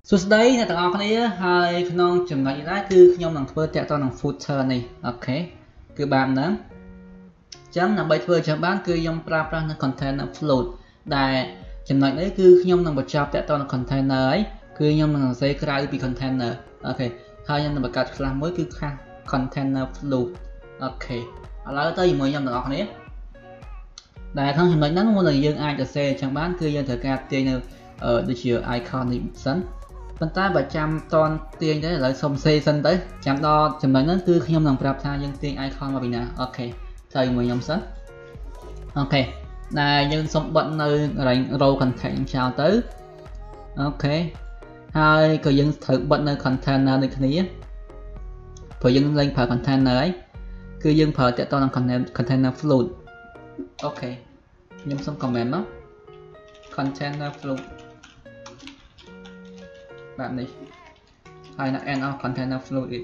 សួស្តីអ្នកទាំងអស់គ្នាហើយក្នុងចំណុចនេះដែរគឺខ្ញុំនឹងធ្វើតាក់ទងនឹង footer នេះអូខេគឺបែបហ្នឹងអញ្ចឹងដើម្បីធ្វើអញ្ចឹងបានគឺខ្ញុំប្រើប្រាស់នៅ container float ដែលចំណុចនេះគឺខ្ញុំនឹងបញ្ចប់តាក់ទងនឹង container ហើយគឺខ្ញុំនឹងសរសេរក្រៅពី container អូខេហើយខ្ញុំនឹងបង្កើត class មួយគឺ class container float អូខេឥឡូវទៅជាមួយខ្ញុំទាំងអស់គ្នាដែលក្នុងចំណុចហ្នឹងមុននឹងយើងអាចសរសេរអញ្ចឹងបានគឺយើងត្រូវការទាញនៅដូចជា icon នេះសិនប៉ុន្តែបើចាំតនទាញទៅឥឡូវសុំសេសិនទៅចាំដល់ចំណុចហ្នឹងគឺខ្ញុំនឹងប្រាប់ថាយើងទាញ icon មកពីណាអូខេទៅជាមួយខ្ញុំសិនអូខេដែលយើងសុំបិទនៅ row content ចោលទៅអូខេហើយក៏យើងត្រូវបិទនៅ container ដូចគ្នាព្រោះយើងលេងប្រើ container ហើយគឺយើងប្រើតាក់ទងនឹង container float អូខេខ្ញុំសុំ comment មក container float แบบนี้ហើយនៅ end of container float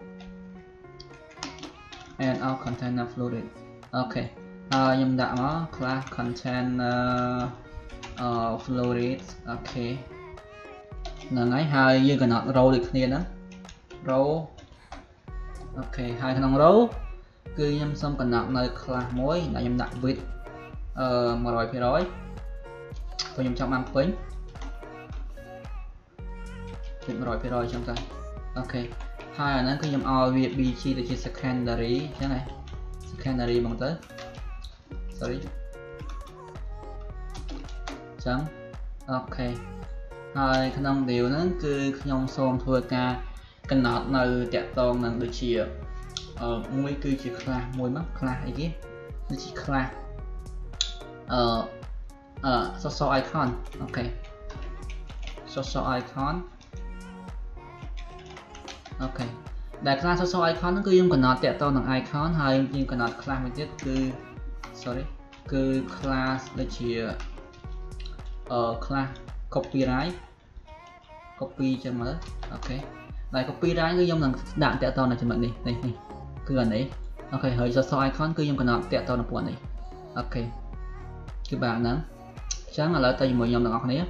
end of container float អូខេហើយខ្ញុំដាក់មក class container float អូខេហ្នឹងហើយយើងកំណត់ row ដូចគ្នាហ្នឹង row អូខេហើយក្នុង row គឺខ្ញុំសូមកំណត់នៅ class មួយដែលខ្ញុំដាក់ width 100% ព្រោះខ្ញុំចង់បានពេញ100% ចឹងទៅអូខេហើយអាហ្នឹងគឺខ្ញុំឲ្យវា bg ទៅជា secondary ចឹងហ៎ secondary ហ្មងទៅ sorry ចឹងអូខេហើយក្នុង view ហ្នឹងគឺខ្ញុំសូមធ្វើការកំណត់នៅតាក់ទងនឹងដូចជាមួយគឺជា class មួយមក class អីគេដូចជា class social icon អូខេ social icon អូខេដែល class social icon ហ្នឹងគឺខ្ញុំកំណត់តាក់ទងនឹង icon ហើយយើងកំណត់ class មួយទៀតគឺ sorry គឺ class ដូចជាclass copyright copy ចឹងមើលអូខេដែល copyright គឺខ្ញុំនឹងដាក់តាក់ទងនៅចំណុចនេះគឺអានេះអូខេហើយ social icon គឺខ្ញុំកំណត់តាក់ទងនឹងពួកនេះអូខេគឺបែបហ្នឹងអញ្ចឹងឥឡូវទៅជាមួយខ្ញុំទាំងអស់គ្នា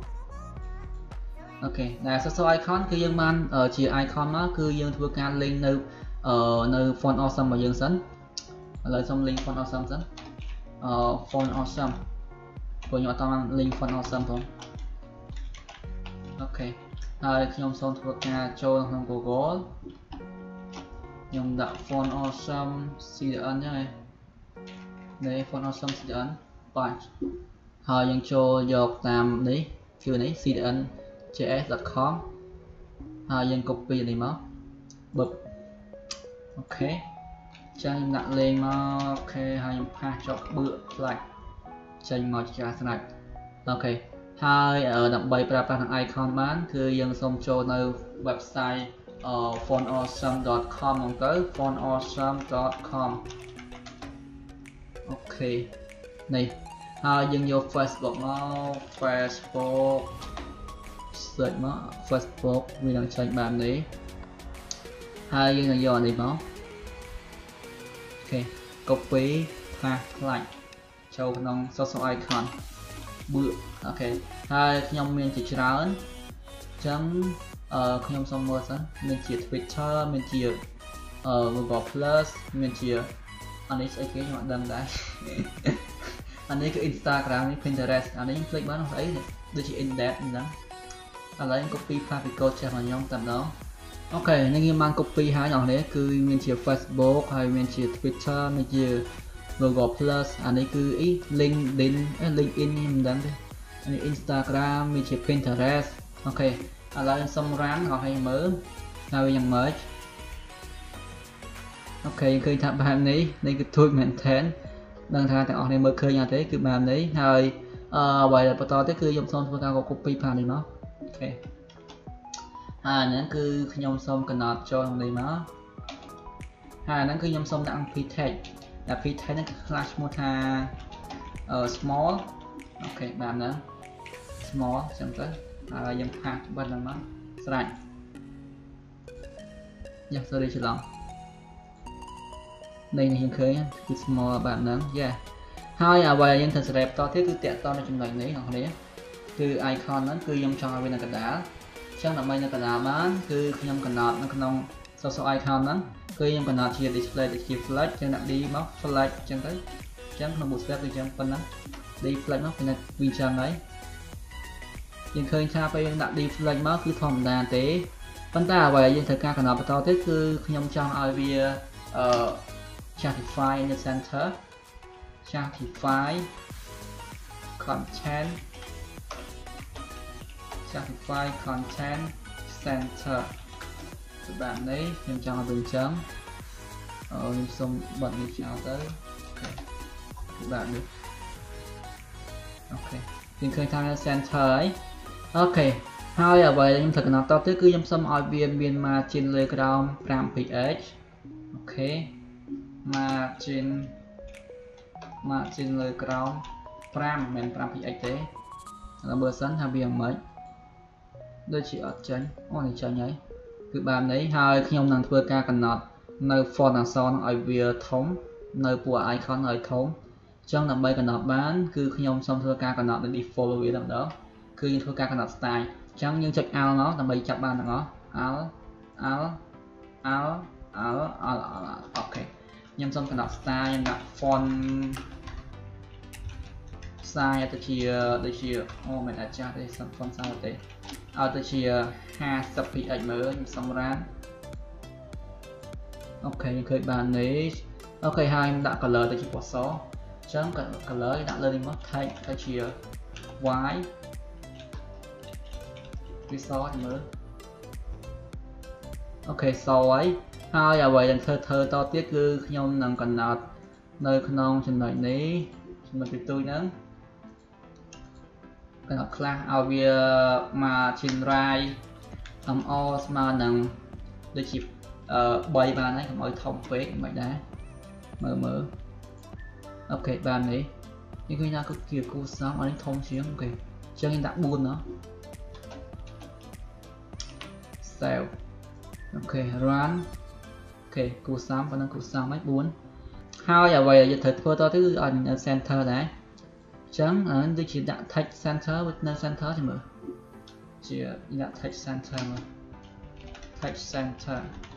អូខេដែល social icon គឺយើងបានជា icon មកគឺយើងធ្វើការ link នៅ font awesome របស់យើងសិនឥឡូវសូម link font awesome សិនfont awesome ព្រោះខ្ញុំអត់តបាន link font awesome ផងអូខេហើយខ្ញុំសូមធ្វើការចូលក្នុង Google ខ្ញុំដាក់ font awesome cdn ចឹងឯងនេះ font awesome cdn បាទហើយយើងចូលយកតាមនេះ view នេះ cdn.js.com ហើយយើង copy នេះមកបឹបអូខេចាំខ្ញុំដាក់លេងមកអូខេហើយខ្ញុំផាសចុកបឿផ្លាច់ចេញមកជាស្រេចអូខេហើយដើម្បីប្រើប្រាស់នឹង icon បានគឺយើងសូមចូលនៅ website fontawesome.com ហ្នឹងទៅ fontawesome.com អូខេនេះហើយយើងយក Facebook មក Facebook search មក Facebook វានឹងចេញបែបនេះហើយយើងនឹងយកអានេះមកអូខេ copy ផ្លាស់ផ្លាច់ចូលក្នុង social icon បឿអូខេហើយខ្ញុំមានជាច្រើនអញ្ចឹងខ្ញុំសូមមើលសិនមានជា Twitter មានជាGoogle Plus មានជាអានេះស្អីគេខ្ញុំអត់ដឹងដែរអានេះគឺ Instagram នេះ Pinterest អានេះខ្ញុំភ្លេចបានស្អីដូចជា Index អញ្ចឹងឥឡូវខ្ញុំ copy ផ្លាស់ពី code ចេះរបស់ខ្ញុំតែម្ដងអូខេនេះខ្ញុំបាន copy ហើយអ្នកនរគឺមានជា Facebook ហើយមានជា Twitter មានជា Google Plus អានេះគឺអី LinkedIn នេះមិនដឹងទេអានេះ Instagram មានជា Pinterest អូខេឥឡូវខ្ញុំសុំ run ឲ្យមើលហើយយើង merge អូខេឃើញថាបែបនេះគឺទូចមែនថែនដឹងថាទាំងអស់គ្នាមើលឃើញអត់ទេគឺបែបនេះហើយអ្វីដែលបន្តទៀតគឺខ្ញុំសូមធ្វើការ copy ផាននេះមកអូខេហើយហ្នឹងគឺខ្ញុំសូមកំណត់ចូលក្នុងនេះមកហើយហ្នឹងគឺខ្ញុំសូមដាក់ p tag ដែល p tag ហ្នឹងគឺ class ឈ្មោះថា small អូខេបែបហ្នឹង small អញ្ចឹងទៅហើយយើងផាសបិទហ្នឹងមកស្រេចយ៉ា sorry ច្រឡំនេះខ្ញុំឃើញគឺ small បែបហ្នឹងយ៉ាហើយអ្វីដែលយើងត្រូវសេរីបន្តទៀតគឺតាក់ទងនៅចំណុចនេះបងប្អូនគឺ icon ហ្នឹងគឺខ្ញុំចង់ឲ្យវានៅកណ្ដាលចឹងដើម្បីនៅកណ្ដាលបានគឺខ្ញុំកំណត់នៅក្នុង social icon ហ្នឹងគឺខ្ញុំកំណត់ជា display ដូចជា flash ចឹងដាក់ D មក flash ចឹងទៅចឹងក្នុង Bootstrap គឺចឹងប៉ុណ្ណឹង D flash មកគឺវាចឹងហើយយើងឃើញថាពេលយើងដាក់ D flash មកគឺធម្មតាទេប៉ុន្តែអ្វីដែលយើងត្រូវការកំណត់បន្តទៀតគឺខ្ញុំចង់ឲ្យវាjustify in the center justify content justify content center แบบនេះខ្ញុំចង់ឲ្យវាអញ្ចឹងខ្ញុំសូមបិទនេះចោលទៅគឺแบบនេះអូខេយើងឃើញថា center ហើយអូខេហើយអ្វីដែលខ្ញុំត្រូវកំណត់តទៅគឺខ្ញុំសូមឲ្យវាមាន margin លើក្រោម 5px អូខេ margin លើក្រោម 5 មិន 5px ទេដល់មើលសិនថាវាយ៉ាងម៉េចដូចជាអត់ចាញ់អូនេះចាញ់ហើយគឺបែបនេះហើយខ្ញុំនឹងធ្វើការកំណត់នៅ font អក្សរឲ្យវាធំនៅពួក icon ឲ្យធំអញ្ចឹងដើម្បីកំណត់បានគឺខ្ញុំសូមធ្វើការកំណត់នៅ default វាតែម្ដងគឺយើងធ្វើការកំណត់ style អញ្ចឹងយើងចុច alt មកដើម្បីចាប់បានទាំងអស់ alt អូខេខ្ញុំសូមកំណត់ style ខ្ញុំដាក់ font size ទៅជាដូចជាអូមិនអាចចាស់ទេ font size ទេឲ្យទៅជា 50px មើលខ្ញុំសម្រាប់អូខេយើងឃើញបាននេះអូខេហើយខ្ញុំដាក់ color ទៅជាពណ៌សអញ្ចឹង color ដាក់លើនេះមក text ទៅជា white វាសមើលអូខេសហើយអ្វីដែលធ្វើតទៀតគឺខ្ញុំនឹងកំណត់នៅក្នុងចំណុចនេះចំណុចទី2ហ្នឹងកំណត់ខ្លះឲ្យវាមកជានរាយ MO ស្មើនឹងដូចជា3បានហើយកុំឲ្យធំពេកមិនដែរមើលអូខេបាននេះនេះគឺថាគឺជាគូសំឲ្យធំជាងអូខេអញ្ចឹងយើងដាក់4ណោះ save អូខេ run អូខេគូសំប៉ុណ្ណឹងគូសំហើយ4ហើយអ្វីដែលយើងត្រូវធ្វើតទៅគឺឲ្យនៅ center ដែរអញ្ចឹងដូចជាដាក់ text center នៅ center ចាំមើលជាដាក់ text center មក text center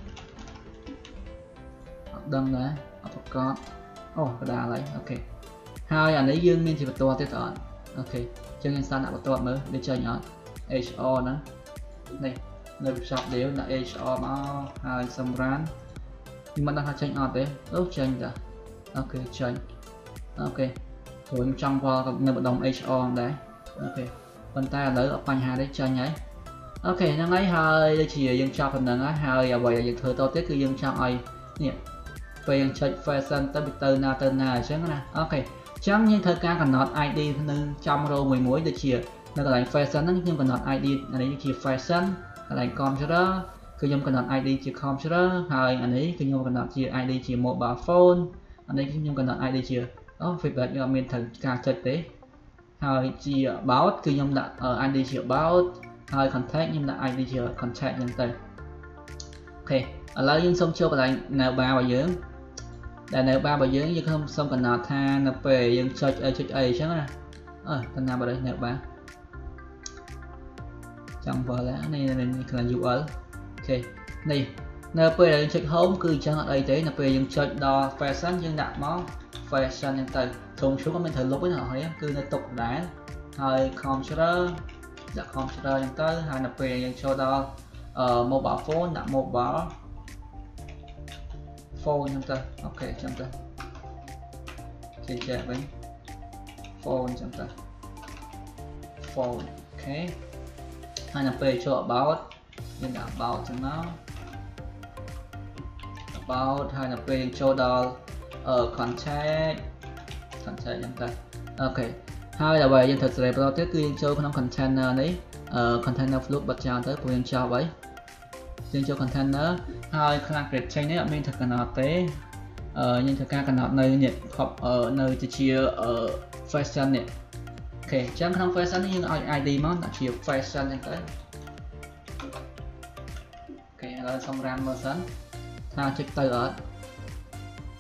អត់ដឹងដែរអត់ប្រកបអូកដាលហើយអូខេហើយអានេះយើងមានជាបន្ទាត់ទៀតអត់អូខេអញ្ចឹងយើងសាកដាក់បន្ទាត់មើលវាចេញអត់ HR ហ្នឹងនេះនៅ shop deal ដាក់ HR មកហើយសម្រាប់ខ្ញុំមិនដឹងថាចេញអត់ទេអូចេញតាអូខេចេញអូខេព្រោះខ្ញុំចង់វល់នៅម្ដុំ HR ដែរអូខេប៉ុន្តែឥឡូវអត់បញ្ហាទេចាញ់ហើយអូខេហ្នឹងហើយដូចជាយើងចប់ប៉ុណ្ណឹងហើយអ្វីដែលយើងធ្វើតទៀតគឺយើងចង់ឲ្យនេះពេលយើងចុច fashion ទៅណាអញ្ចឹងណាអូខេអញ្ចឹងយើងធ្វើការកំណត់ ID នឹងចំរោមួយដូចជានៅកន្លែង fashion ហ្នឹងខ្ញុំកំណត់ ID អានេះជា fashion កន្លែង computer គឺខ្ញុំកំណត់ ID ជា computer ហើយអានេះគឺខ្ញុំកំណត់ជា ID ជា mobile phone អានេះគឺខ្ញុំកំណត់ ID ជាfeedback ខ្ញុំអត់មានត្រូវការចុចទេហើយជា about គឺខ្ញុំដាក់ ID ជា about ហើយ contact ខ្ញុំដាក់ ID ជា contact អញ្ចឹងទៅអូខេឥឡូវយើងសូមចូលកន្លែង nav bar របស់យើងដែល nav bar របស់យើងខ្ញុំសូមកំណត់ថានៅពេលយើងចុចអីអញ្ចឹងណាតំណាំរបស់ nav bar ចង់បើនេះកន្លែង URL អូខេនេះនៅពេលដែលយើងចុច home គឺអញ្ចឹងអត់អីទេនៅពេលយើងចុចដល់ fashion យើងដាក់មក fashion ហ្នឹងទៅធំជួក៏មិនត្រូវលុបទេណាគឺនៅតុកដែរហើយ computer ដាក់ computer អញ្ចឹងទៅហើយនៅពេលយើងចូលដល់mobile phone ដាក់ mobile phone អញ្ចឹងទៅអូខេអញ្ចឹងទៅគេចែកវិញ phone អញ្ចឹងទៅ phone អូខេហើយនៅពេលចូល about យើងដាក់ about ចឹងមក about ហើយនៅពេលចូលដល់ contact អញ្ចឹងទៅអូខេហើយអ្វីយើងត្រូវសេរីបន្តទៀតគឺយើងចូលក្នុង container នេះcontainer float បិទចោលទៅព្រោះយើងចោលហើយយើងចូល container ហើយខ្លាំង create change នេះអត់មានត្រូវកំណត់ទេយើងត្រូវការកំណត់នៅនេះនៅទៅជា fashion នេះអូខេអញ្ចឹងក្នុង fashion នេះយើងឲ្យ ID មកដាក់ជា fashion អញ្ចឹងទៅអូខេឥឡូវសូមរានមើលសិនថាចុចទៅអត់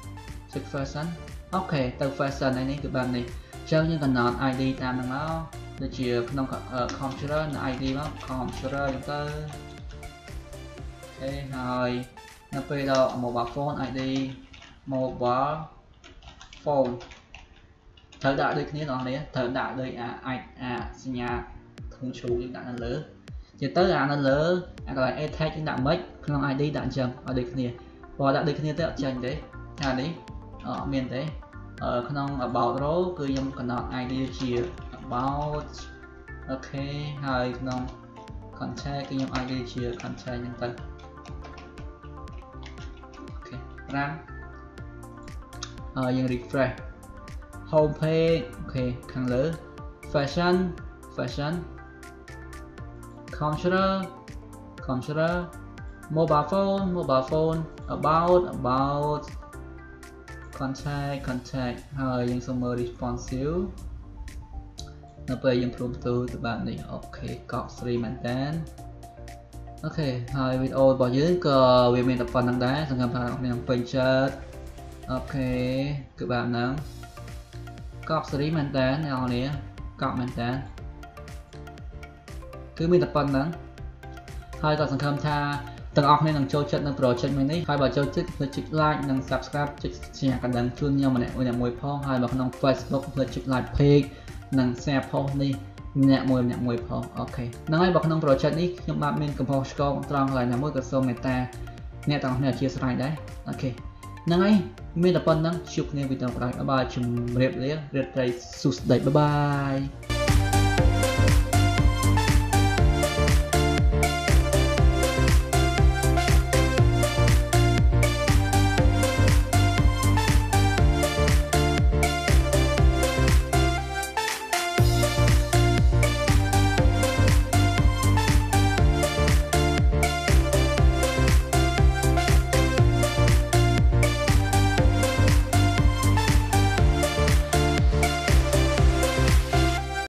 ចុច fashion អូខេទៅ fashion នេះគឺបែបនេះអញ្ចឹងយើងកំណត់ ID តាមហ្នឹងមកដូចជាក្នុង computer នៅ ID មក computer ហ្នឹងទៅអូខេហើយនៅពេលដល់ mobile phone ID mobile phone ត្រូវដាក់ដូចគ្នាបងប្អូនត្រូវដាក់ដូចអាសញ្ញាធំជ្រូកយើងដាក់នៅលើជាទៅអានៅលើអាកន្លែង A tag យើងដាក់មិនក្នុង ID ដាក់អញ្ចឹងឲ្យដូចគ្នាបើដាក់ដូចគ្នាទៅអត់ចាញ់ទេអានេះអត់មានទេក្នុង about row គឺខ្ញុំកំណត់ ID ជា about អូខេហើយក្នុង contact គឺខ្ញុំ ID ជា contact ហ្នឹងទៅអូខេ5យើង refresh home page អូខេខាងលើ fashion computer mobile phone about contact ហើយយើងសុំមើល responsive នៅពេលយើងព្រមទៅបែបនេះអូខេកក់ស្រីមែនតើអូខេហើយវីដេអូរបស់យើងក៏វាមានតែប៉ុណ្្នឹងដែរសង្ឃឹមថាអ្នកនាងពេញចិត្តអូខេគឺបែបហ្នឹងកក់សេរីមែនតើអ្នកនាងកក់មែនតើគឺមានតែប៉ុណ្្នឹងហើយក៏សង្ឃឹមថាទាំងអស់គ្នានឹងចូលចិត្តនៅ project មួយនេះហើយបើចូលចិត្តកុំភ្លេចចុច like និង subscribe ចុចសញ្ញាកណ្ដឹងជូនខ្ញុំម្នាក់មួយផងហើយបើក្នុង Facebook កុំភ្លេចចុច like page និង share post នេះម្នាក់មួយផងអូខេហ្នឹងហើយបើក្នុង project នេះខ្ញុំបាទមានកំហុសឆ្គងត្រង់កន្លែងណាមួយក៏សូមមេត្តាអ្នកទាំងអស់គ្នាអធិស្ឋានដែរអូខេហ្នឹងហើយមានតែប៉ុណ្្នឹងជួបគ្នាវីដេអូក្រោយបាយជម្រាបលារាត្រីសួស្តីបាយ